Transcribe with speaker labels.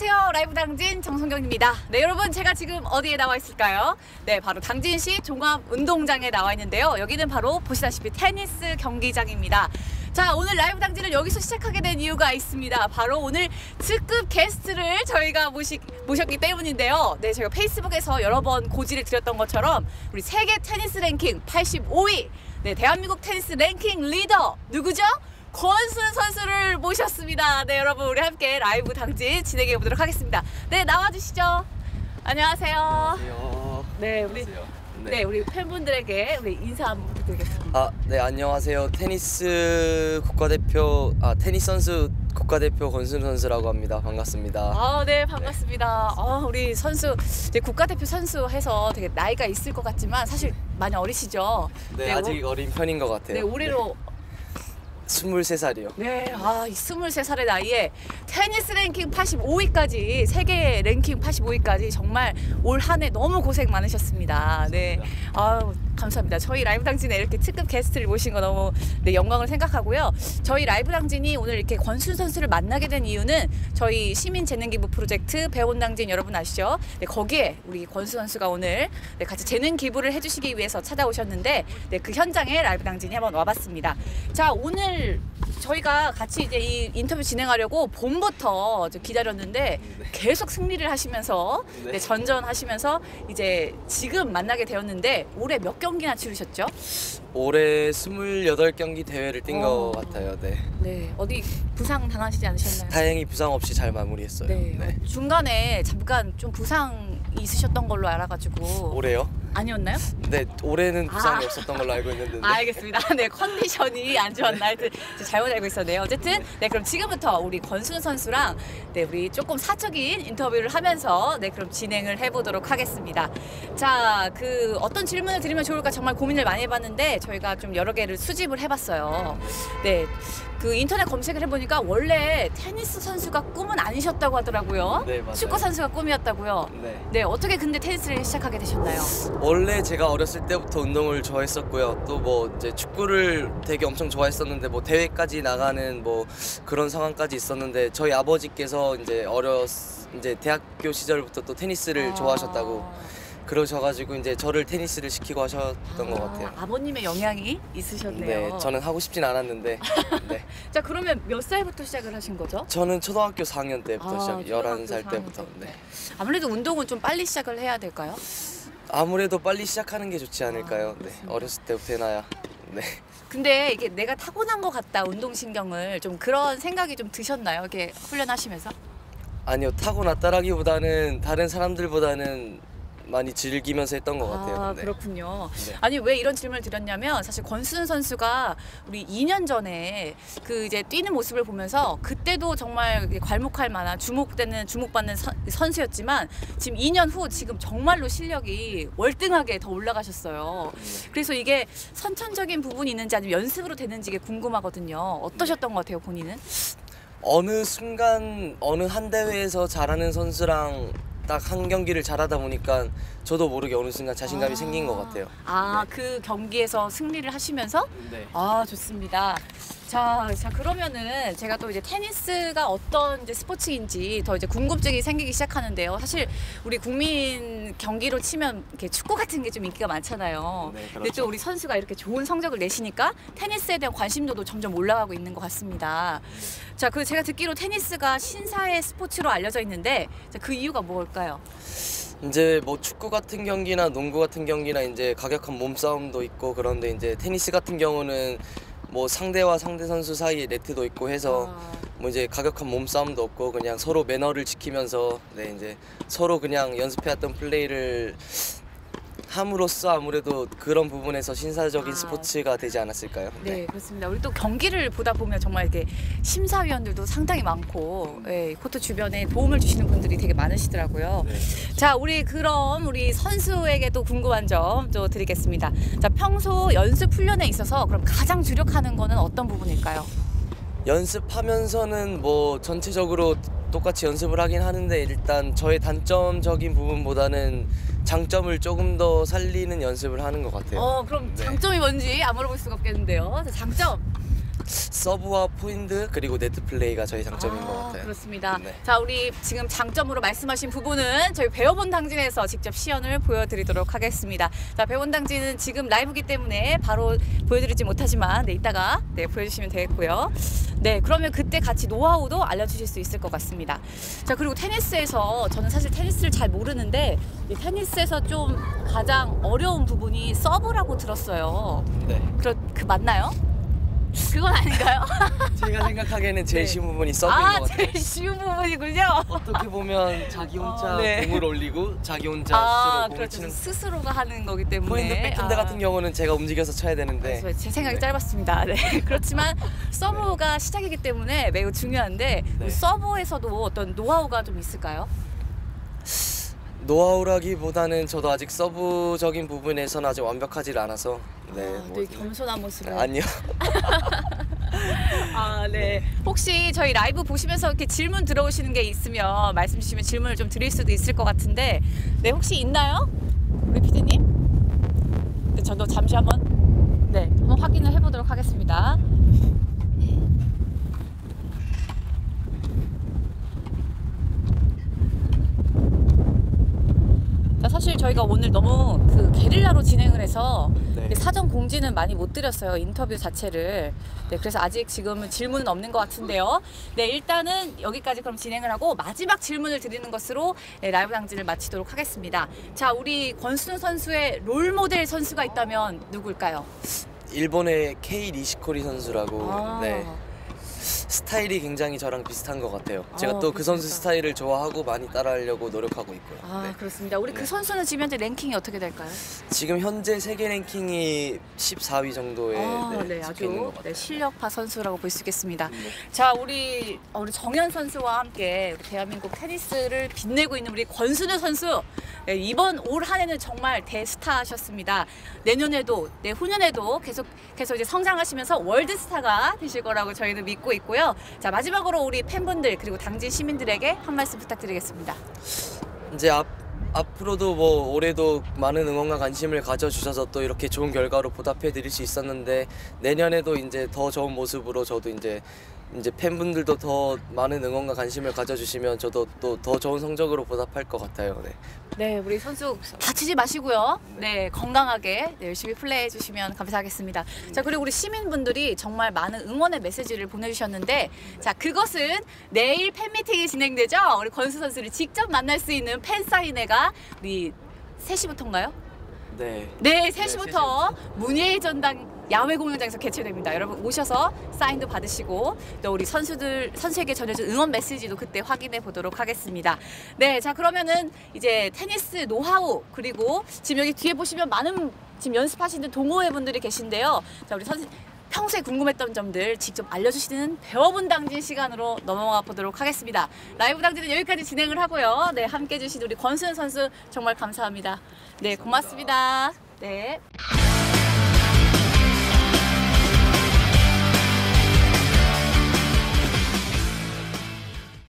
Speaker 1: 안녕하세요. 라이브 당진 정성경입니다. 네, 여러분 제가 지금 어디에 나와 있을까요? 네, 바로 당진시 종합운동장에 나와 있는데요. 여기는 바로 보시다시피 테니스 경기장입니다. 자, 오늘 라이브 당진을 여기서 시작하게 된 이유가 있습니다. 바로 오늘 특급 게스트를 저희가 모셨기 때문인데요. 네, 제가 페이스북에서 여러 번 고지를 드렸던 것처럼 우리 세계 테니스 랭킹 85위 네, 대한민국 테니스 랭킹 리더 누구죠? 권순 선수를 모셨습니다. 네, 여러분 우리 함께 라이브 당진 진행해 보도록 하겠습니다. 네, 나와주시죠. 안녕하세요.
Speaker 2: 안녕하세요.
Speaker 1: 네, 우리 팬분들에게 우리 인사 한번 부탁드리겠습니다.
Speaker 2: 네, 안녕하세요. 테니스 선수 국가대표 권순 선수라고 합니다. 반갑습니다.
Speaker 1: 네, 반갑습니다. 우리 선수 이제 국가대표 선수 해서 되게 나이가 있을 것 같지만 사실 많이 어리시죠?
Speaker 2: 네, 아직 어린 편인 것 같아요.
Speaker 1: 네, 올해로
Speaker 2: 23살이요.
Speaker 1: 네, 이 23살의 나이에 테니스 랭킹 85위까지, 세계 랭킹 85위까지 정말 올 한 해 너무 고생 많으셨습니다. 네, 감사합니다. 저희 라이브 당진에 이렇게 특급 게스트를 모신 거 너무 영광을 생각하고요. 저희 라이브 당진이 오늘 이렇게 권순 선수를 만나게 된 이유는 저희 시민재능기부 프로젝트 배움당진 여러분 아시죠? 네, 거기에 우리 권순 선수가 오늘 같이 재능 기부를 해주시기 위해서 찾아오셨는데 그 현장에 라이브 당진이 한번 와봤습니다. 자, 오늘 저희가 같이 이제 이 인터뷰 진행하려고 봄부터 기다렸는데 계속 승리를 하시면서 전전하시면서 이제 지금 만나게 되었는데 올해 몇 경기나 치르셨죠?
Speaker 2: 올해 28경기 대회를 뛴 것 같아요. 네.
Speaker 1: 네, 어디 부상 당하시지 않으셨나요?
Speaker 2: 다행히 부상 없이 잘 마무리했어요.
Speaker 1: 네. 중간에 잠깐 좀 부상이 있으셨던 걸로 알아가지고.
Speaker 2: 올해요?
Speaker 1: 아니었나요?
Speaker 2: 네, 올해는 부상이 없었던 걸로 알고 있는데.
Speaker 1: 알겠습니다. 네, 컨디션이 안 좋았나 하여튼 잘못 알고 있었네요. 어쨌든 그럼 지금부터 우리 권순 선수랑 우리 조금 사적인 인터뷰를 하면서 그럼 진행을 해보도록 하겠습니다. 자, 어떤 질문을 드리면 좋을까 정말 고민을 많이 해봤는데 저희가 좀 여러 개를 수집을 해봤어요. 네, 인터넷 검색을 해보니까 원래 테니스 선수가 꿈은 아니셨다고 하더라고요.
Speaker 2: 네, 맞아요.
Speaker 1: 축구 선수가 꿈이었다고요. 네, 어떻게 근데 테니스를 시작하게 되셨나요?
Speaker 2: 원래 제가 어렸을 때부터 운동을 좋아했었고요. 또 이제 축구를 되게 엄청 좋아했었는데 대회까지 나가는 그런 상황까지 있었는데 저희 아버지께서 이제 대학교 시절부터 또 테니스를 좋아하셨다고 그러셔가지고 이제 저를 테니스를 시키고 하셨던 것 같아요.
Speaker 1: 아버님의 영향이 있으셨네요.
Speaker 2: 네, 저는 하고 싶진 않았는데. 네.
Speaker 1: 자, 그러면 몇 살부터 시작을 하신 거죠?
Speaker 2: 저는 초등학교 4학년 때부터 11살 때부터. 네.
Speaker 1: 아무래도 운동은 좀 빨리 시작을 해야 될까요?
Speaker 2: 아무래도 빨리 시작하는 게 좋지 않을까요? 네, 어렸을 때부터 해놔야. 네.
Speaker 1: 근데 이게 내가 타고난 것 같다, 운동신경을 좀 그런 생각이 좀 드셨나요? 이렇게 훈련하시면서?
Speaker 2: 아니요, 타고났다라기보다는 다른 사람들보다는 많이 즐기면서 했던 것 같아요. 네.
Speaker 1: 그렇군요.
Speaker 2: 네.
Speaker 1: 아니, 왜 이런 질문을 드렸냐면 사실 권순 선수가 우리 2년 전에 이제 뛰는 모습을 보면서 그때도 정말 괄목할 만한 주목받는 선수였지만 지금 2년 후 지금 정말로 실력이 월등하게 더 올라가셨어요. 그래서 이게 선천적인 부분이 있는지 아니면 연습으로 되는지 이게 궁금하거든요. 어떠셨던 것 같아요, 본인은?
Speaker 2: 어느 순간 어느 한 대회에서 잘하는 선수랑 딱 한 경기를 잘하다 보니까 저도 모르게 어느 순간 자신감이 생긴 것 같아요. 네.
Speaker 1: 그 경기에서 승리를 하시면서?
Speaker 2: 네.
Speaker 1: 좋습니다. 자, 그러면은 제가 또 이제 테니스가 어떤 이제 스포츠인지 더 이제 궁금증이 생기기 시작하는데요. 사실 우리 국민 경기로 치면 이렇게 축구 같은 게 좀 인기가 많잖아요.
Speaker 2: 네, 그렇죠.
Speaker 1: 근데 또 우리 선수가 이렇게 좋은 성적을 내시니까 테니스에 대한 관심도도 점점 올라가고 있는 것 같습니다. 자, 제가 듣기로 테니스가 신사의 스포츠로 알려져 있는데 그 이유가 뭘까요?
Speaker 2: 이제 축구 같은 경기나 농구 같은 경기나 이제 과격한 몸싸움도 있고 그런데 이제 테니스 같은 경우는 상대와 상대 선수 사이에 네트도 있고 해서 이제 과격한 몸싸움도 없고 그냥 서로 매너를 지키면서 이제 서로 그냥 연습해왔던 플레이를 함으로써 아무래도 그런 부분에서 신사적인 스포츠가 되지 않았을까요?
Speaker 1: 네, 그렇습니다. 우리 또 경기를 보다 보면 정말 이렇게 심사위원들도 상당히 많고 코트 주변에 도움을 주시는 분들이 되게 많으시더라고요.
Speaker 2: 네.
Speaker 1: 자, 그럼 우리 선수에게도 궁금한 점 또 드리겠습니다. 자, 평소 연습 훈련에 있어서 그럼 가장 주력하는 거는 어떤 부분일까요?
Speaker 2: 연습하면서는 전체적으로 똑같이 연습을 하긴 하는데 일단 저의 단점적인 부분보다는 장점을 조금 더 살리는 연습을 하는 것 같아요.
Speaker 1: 그럼
Speaker 2: 네.
Speaker 1: 장점이 뭔지 안 물어볼 수가 없겠는데요. 자, 장점.
Speaker 2: 서브와 포인트 그리고 네트 플레이가 저희 장점인 것 같아요.
Speaker 1: 그렇습니다.
Speaker 2: 네.
Speaker 1: 자, 우리 지금 장점으로 말씀하신 부분은 저희 배워본 당진에서 직접 시연을 보여드리도록 하겠습니다. 자, 배워본 당진은 지금 라이브기 때문에 바로 보여드리지 못하지만 네, 이따가 네, 보여주시면 되겠고요. 네, 그러면 그때 같이 노하우도 알려주실 수 있을 것 같습니다. 자, 그리고 테니스에서 저는 사실 테니스를 잘 모르는데 이 테니스에서 좀 가장 어려운 부분이 서브라고 들었어요.
Speaker 2: 네.
Speaker 1: 그 맞나요? 그건 아닌가요?
Speaker 2: 제가 생각하기에는 제일
Speaker 1: 네.
Speaker 2: 쉬운 부분이 서브인 것 같아요.
Speaker 1: 제일 쉬운 부분이군요.
Speaker 2: 어떻게 보면 자기 혼자
Speaker 1: 네.
Speaker 2: 공을 올리고 자기 혼자 스스로 공을
Speaker 1: 그렇죠.
Speaker 2: 치는
Speaker 1: 스스로가 하는 거기 때문에.
Speaker 2: 포인트 백핸드 같은 경우는 제가 움직여서 쳐야 되는데
Speaker 1: 그래서 제 생각이
Speaker 2: 네.
Speaker 1: 짧았습니다. 네. 그렇지만 서브가 시작이기 때문에 매우 중요한데
Speaker 2: 네.
Speaker 1: 서브에서도 어떤 노하우가 좀 있을까요?
Speaker 2: 노하우라기보다는 저도 아직 서브적인 부분에서는 아직 완벽하지 않아서
Speaker 1: 되게 겸손한 모습을.
Speaker 2: 아니요.
Speaker 1: 네. 혹시 저희 라이브 보시면서 이렇게 질문 들어오시는 게 있으면 말씀 주시면 질문을 좀 드릴 수도 있을 것 같은데, 네, 혹시 있나요? 우리 PD님? 네, 저도 잠시 한번 확인을 해보도록 하겠습니다. 자, 사실 저희가 오늘 너무 게릴라로 진행을 해서
Speaker 2: 네.
Speaker 1: 사전 공지는 많이 못 드렸어요, 인터뷰 자체를. 네, 그래서 아직 지금은 질문은 없는 것 같은데요. 네, 일단은 여기까지 그럼 진행을 하고 마지막 질문을 드리는 것으로 라이브 당진을 마치도록 하겠습니다. 자, 우리 권순우 선수의 롤모델 선수가 있다면 누굴까요?
Speaker 2: 일본의 케이 니시코리 선수라고 네.
Speaker 1: 아.
Speaker 2: 스타일이 굉장히 저랑 비슷한 것 같아요. 제가 또 그 선수
Speaker 1: 그렇습니까?
Speaker 2: 스타일을 좋아하고 많이 따라하려고 노력하고 있고요. 네.
Speaker 1: 그렇습니다. 우리 그
Speaker 2: 네.
Speaker 1: 선수는 지금 현재 랭킹이 어떻게 될까요?
Speaker 2: 지금 현재 세계 랭킹이 14위 정도에 속해 있는 것
Speaker 1: 아주
Speaker 2: 같아요.
Speaker 1: 실력파 선수라고 볼 수 있겠습니다.
Speaker 2: 네.
Speaker 1: 자, 우리 정현 선수와 함께 우리 대한민국 테니스를 빛내고 있는 우리 권순우 선수, 네, 이번 올 한해는 정말 대스타셨습니다. 내년에도, 후년에도 계속 이제 성장하시면서 월드스타가 되실 거라고 저희는 믿고 있고요. 자, 마지막으로 우리 팬분들 그리고 당진 시민들에게 한 말씀 부탁드리겠습니다.
Speaker 2: 이제 앞으로도 뭐 올해도 많은 응원과 관심을 가져주셔서 또 이렇게 좋은 결과로 보답해 드릴 수 있었는데, 내년에도 이제 더 좋은 모습으로 저도 이제 팬분들도 더 많은 응원과 관심을 가져주시면 저도 또 더 좋은 성적으로 보답할 것 같아요. 네.
Speaker 1: 네, 우리 선수 다치지 마시고요. 네, 건강하게 열심히 플레이해 주시면 감사하겠습니다. 자, 그리고 우리 시민분들이 정말 많은 응원의 메시지를 보내주셨는데, 자, 그것은 내일 팬미팅이 진행되죠. 우리 권수 선수를 직접 만날 수 있는 팬사인회가 우리 3시부터인가요?
Speaker 2: 네.
Speaker 1: 네, 3시부터 문예의 전당 야외 공연장에서 개최됩니다. 여러분 오셔서 사인도 받으시고 또 우리 선수에게 전해준 응원 메시지도 그때 확인해 보도록 하겠습니다. 네, 자, 그러면은 이제 테니스 노하우, 그리고 지금 여기 뒤에 보시면 많은 지금 연습하시는 동호회 분들이 계신데요. 자, 우리 평소에 궁금했던 점들 직접 알려주시는 배워본 당진 시간으로 넘어가 보도록 하겠습니다. 라이브 당진은 여기까지 진행을 하고요. 네, 함께 해주신 우리 권순우 선수 정말 감사합니다. 네, 고맙습니다. 네.